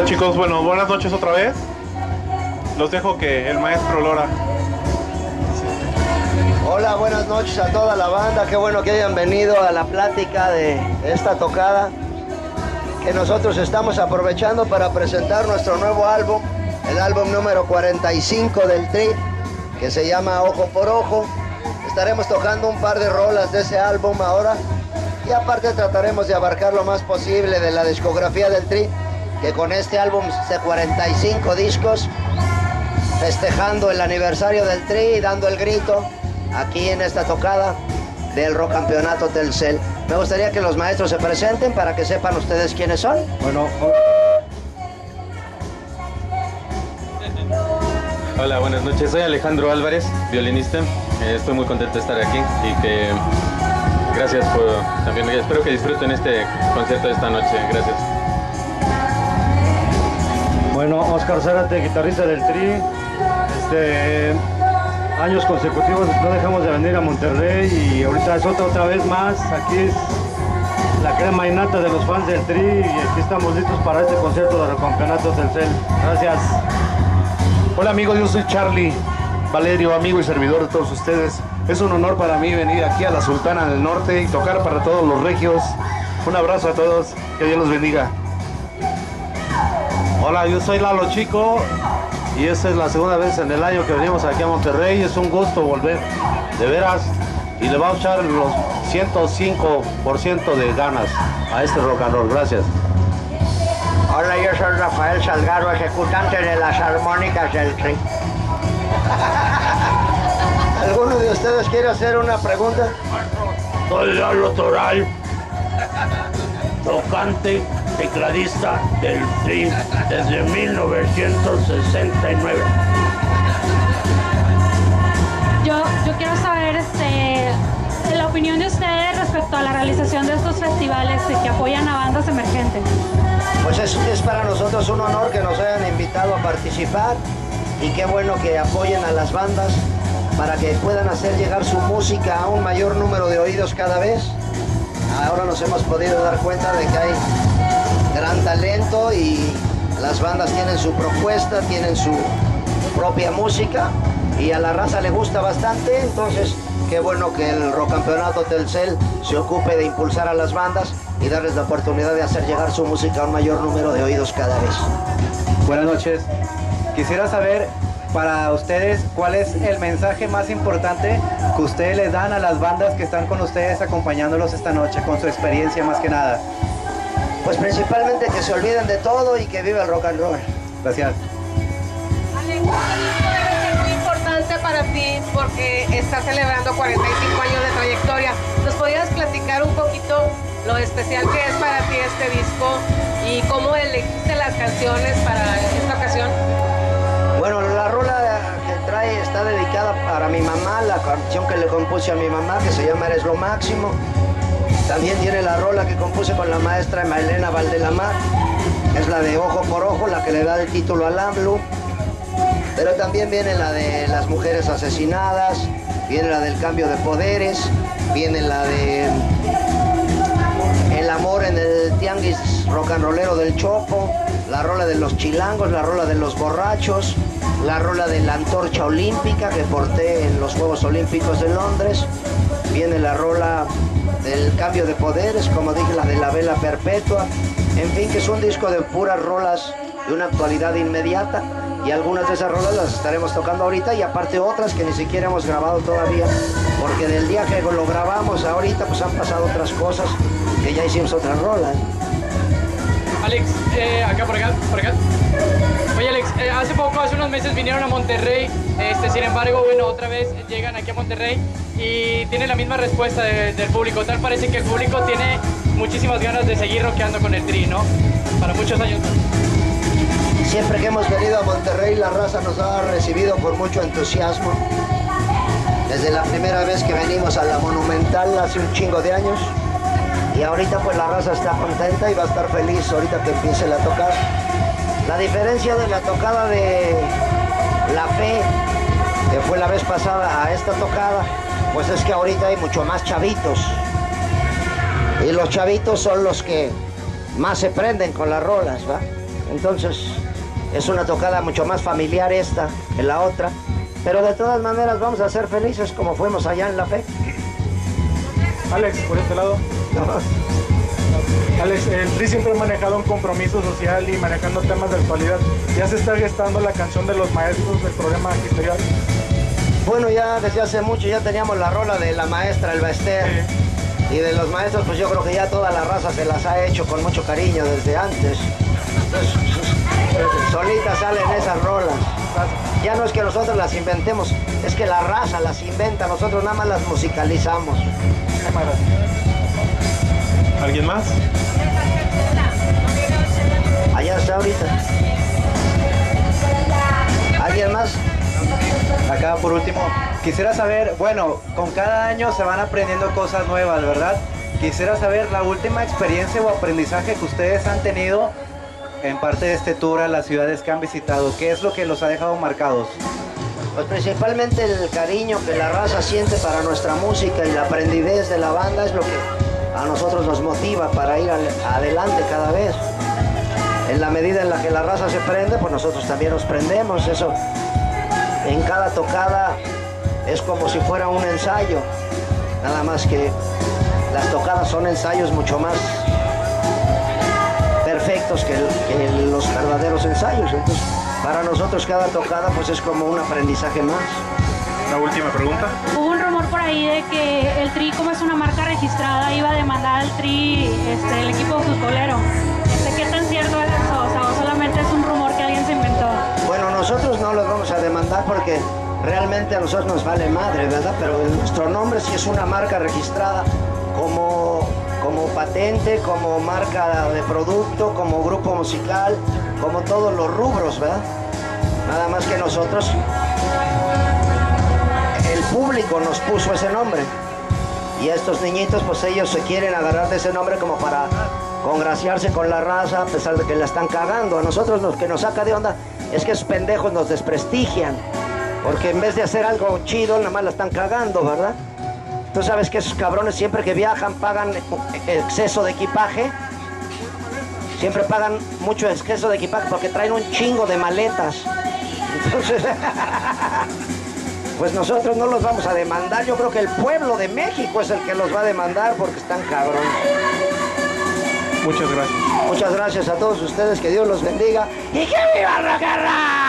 chicos, bueno, buenas noches otra vez. Los dejo que el maestro Lora. Hola, buenas noches a toda la banda. Qué bueno que hayan venido a la plática de esta tocada que nosotros estamos aprovechando para presentar nuestro nuevo álbum, el álbum número 45 del Tri, que se llama Ojo por Ojo. Estaremos tocando un par de rolas de ese álbum ahora y aparte trataremos de abarcar lo más posible de la discografía del Tri, que con este álbum de 45 discos, festejando el aniversario del Tri y dando el grito aquí en esta tocada del Rock Campeonato Telcel. Me gustaría que los maestros se presenten para que sepan ustedes quiénes son. Bueno, hola, buenas noches. Soy Alejandro Álvarez, violinista. Estoy muy contento de estar aquí y que gracias por también. Espero que disfruten este concierto de esta noche. Gracias. Bueno, Oscar Zárate, guitarrista del Tri. Años consecutivos no dejamos de venir a Monterrey y ahorita es otra vez más. Aquí es la crema innata de los fans del Tri y aquí estamos listos para este concierto de Campeonato Telcel. Gracias. Hola amigos, yo soy Charlie Valerio, amigo y servidor de todos ustedes. Es un honor para mí venir aquí a la Sultana del Norte y tocar para todos los regios. Un abrazo a todos, que Dios los bendiga. Hola, yo soy Lalo Chico y esta es la segunda vez en el año que venimos aquí a Monterrey. Es un gusto volver, de veras, y le vamos a echar los 105% de ganas a este rock and roll. Gracias. Hola, yo soy Rafael Salgado, ejecutante de las armónicas del Tri. ¿Alguno de ustedes quiere hacer una pregunta? Soy Lalo Toral, tocante, tecladista del Tri desde 1969. Yo quiero saber la opinión de ustedes respecto a la realización de estos festivales que apoyan a bandas emergentes. Pues es para nosotros un honor que nos hayan invitado a participar y qué bueno que apoyen a las bandas para que puedan hacer llegar su música a un mayor número de oídos cada vez. Ahora nos hemos podido dar cuenta de que hay gran talento y las bandas tienen su propuesta, tienen su propia música y a la raza le gusta bastante, entonces qué bueno que el Rock Campeonato Telcel se ocupe de impulsar a las bandas y darles la oportunidad de hacer llegar su música a un mayor número de oídos cada vez. Buenas noches. Quisiera saber para ustedes cuál es el mensaje más importante que ustedes les dan a las bandas que están con ustedes acompañándolos esta noche, con su experiencia más que nada. Pues principalmente que se olviden de todo y que viva el rock and roll. Gracias. Alex, es muy importante para ti porque estás celebrando 45 años de trayectoria. ¿Nos podrías platicar un poquito lo especial que es para ti este disco y cómo elegiste las canciones para esta ocasión? Bueno, la rola que trae está dedicada para mi mamá, la canción que le compuse a mi mamá, que se llama Eres lo Máximo. También tiene la rola que compuse con la maestra Elena Valdelamar, es la de Ojo por Ojo, la que le da el título al AMLO. Pero también viene la de las mujeres asesinadas, viene la del cambio de poderes, viene la de el amor en el tianguis rock and rollero del Chopo, la rola de los chilangos, la rola de los borrachos, la rola de la antorcha olímpica que porté en los Juegos Olímpicos de Londres, viene la rola del cambio de poderes, como dije, la de la vela perpetua, en fin, que es un disco de puras rolas de una actualidad inmediata y algunas de esas rolas las estaremos tocando ahorita y aparte otras que ni siquiera hemos grabado todavía, porque del día que lo grabamos ahorita pues han pasado otras cosas que ya hicimos otras rolas. Alex, acá por acá. Oye Alex, hace unos meses vinieron a Monterrey, sin embargo, bueno, otra vez llegan aquí a Monterrey y tienen la misma respuesta del público. Tal parece que el público tiene muchísimas ganas de seguir rockeando con el Tri, ¿no? Para muchos años más. Siempre que hemos venido a Monterrey, la raza nos ha recibido con mucho entusiasmo. Desde la primera vez que venimos a la Monumental hace un chingo de años. Y ahorita pues la raza está contenta y va a estar feliz ahorita que empiece la tocada. La diferencia de la tocada de La Fe, que fue la vez pasada, a esta tocada, pues es que ahorita hay mucho más chavitos. Y los chavitos son los que más se prenden con las rolas, ¿va? Entonces, es una tocada mucho más familiar esta que la otra. Pero de todas maneras vamos a ser felices como fuimos allá en la fe. Alex, por este lado. Alex, el Tri siempre ha manejado un compromiso social y manejando temas de actualidad. ¿Ya se está gestando la canción de los maestros del programa magisterial? Bueno, ya desde hace mucho ya teníamos la rola de la maestra Elba Ester. Sí. Y de los maestros, pues yo creo que ya toda la raza se las ha hecho con mucho cariño desde antes. Solitas salen esas rolas. Ya no es que nosotros las inventemos, es que la raza las inventa, nosotros nada más las musicalizamos. ¿Alguien más? Allá está ahorita. ¿Alguien más? Acá por último, quisiera saber, bueno, con cada año se van aprendiendo cosas nuevas, ¿verdad? Quisiera saber la última experiencia o aprendizaje que ustedes han tenido en parte de este tour a las ciudades que han visitado. ¿Qué es lo que los ha dejado marcados? Pues principalmente el cariño que la raza siente para nuestra música y la aprendidez de la banda es lo que a nosotros nos motiva para ir adelante cada vez. En la medida en la que la raza se prende, pues nosotros también nos prendemos. Eso en cada tocada es como si fuera un ensayo, nada más que las tocadas son ensayos mucho más perfectos que los verdaderos ensayos. Entonces, para nosotros cada tocada pues es como un aprendizaje más. La última pregunta. Hubo un rumor por ahí de que el Tri, como es una marca registrada, iba a demandar al Tri, el equipo futbolero. ¿Qué tan cierto es eso? O sea, ¿o solamente es un rumor que alguien se inventó? Bueno, nosotros no los vamos a demandar porque realmente a nosotros nos vale madre, ¿verdad? Pero nuestro nombre sí es una marca registrada como patente, como marca de producto, como grupo musical, como todos los rubros, ¿verdad? Nada más que nosotros, el público nos puso ese nombre. Y estos niñitos, pues ellos se quieren agarrar de ese nombre como para congraciarse con la raza, a pesar de que la están cagando. A nosotros lo que nos saca de onda es que esos pendejos nos desprestigian, porque en vez de hacer algo chido, nada más la están cagando, ¿verdad? Tú sabes que esos cabrones siempre que viajan pagan exceso de equipaje. Siempre pagan mucho exceso de equipaje porque traen un chingo de maletas. Entonces, pues nosotros no los vamos a demandar. Yo creo que el pueblo de México es el que los va a demandar porque están cabrones. Muchas gracias. Muchas gracias a todos ustedes. Que Dios los bendiga. ¡Y que viva rock and roll!